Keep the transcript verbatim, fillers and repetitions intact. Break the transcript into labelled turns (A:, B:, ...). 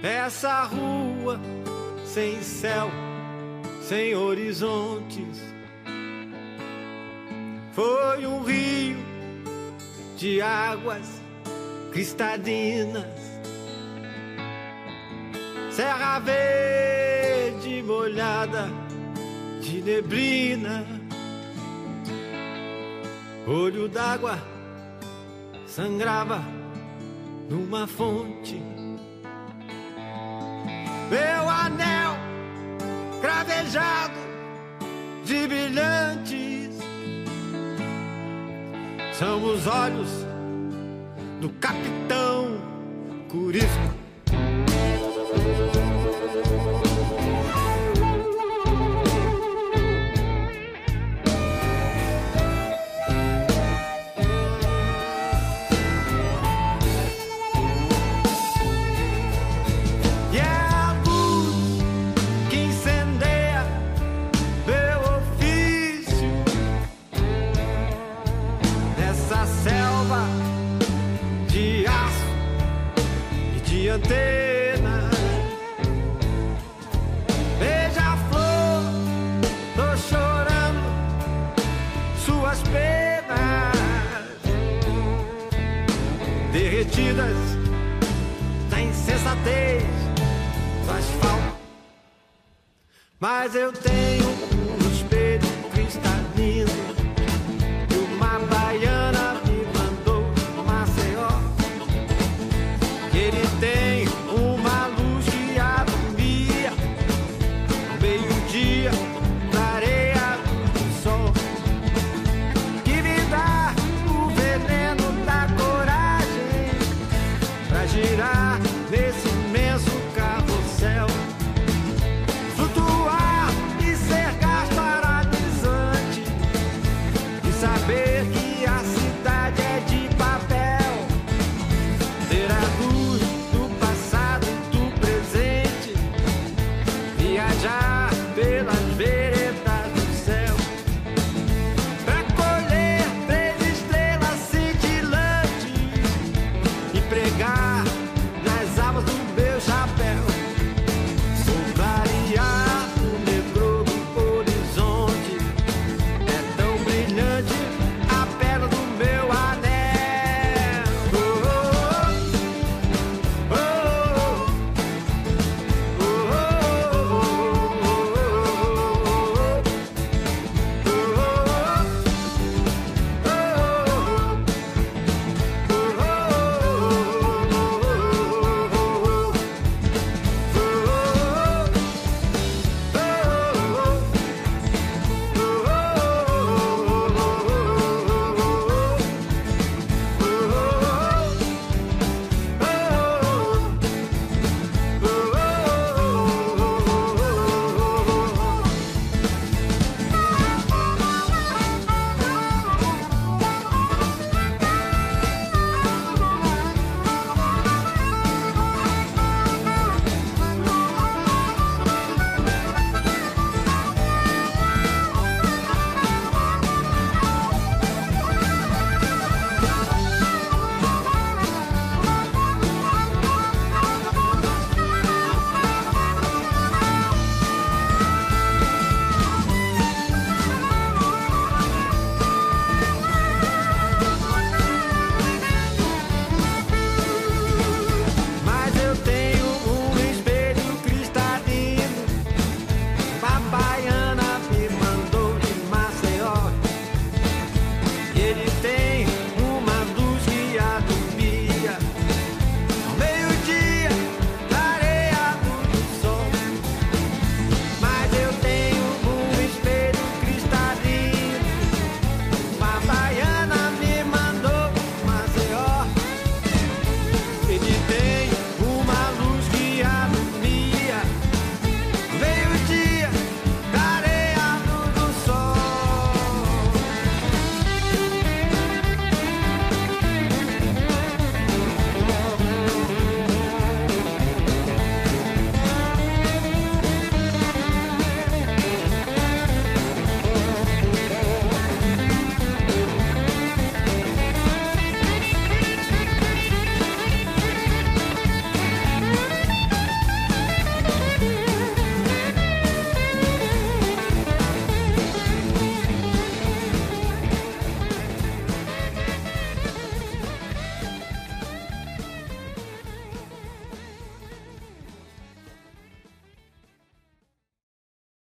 A: Essa rua sem céu, sem horizontes, foi um rio de águas cristalinas, serra verde molhada de neblina, olho d'água sangrava numa fonte. Meu anel cravejado de brilhantes são os olhos do capitão Curisco. Antena, beija-flor, tô chorando suas penas derretidas na insensatez do asfalto. Mas eu tenho um espelho cristalino que uma baiana me mandou no Maceió. Ele tem uma luz que alumia ao meio-dia na areia do sol, que me dá o veneno da coragem pra girar nesse imenso carrossel, flutuar e ser gasto aronizante, e saber que a cidade é de papel, ter a luz do passado e do presente, viajar pelas veredas do céu, pra colher três estrelas cintilantes e pregar nas abas do meu chapéu.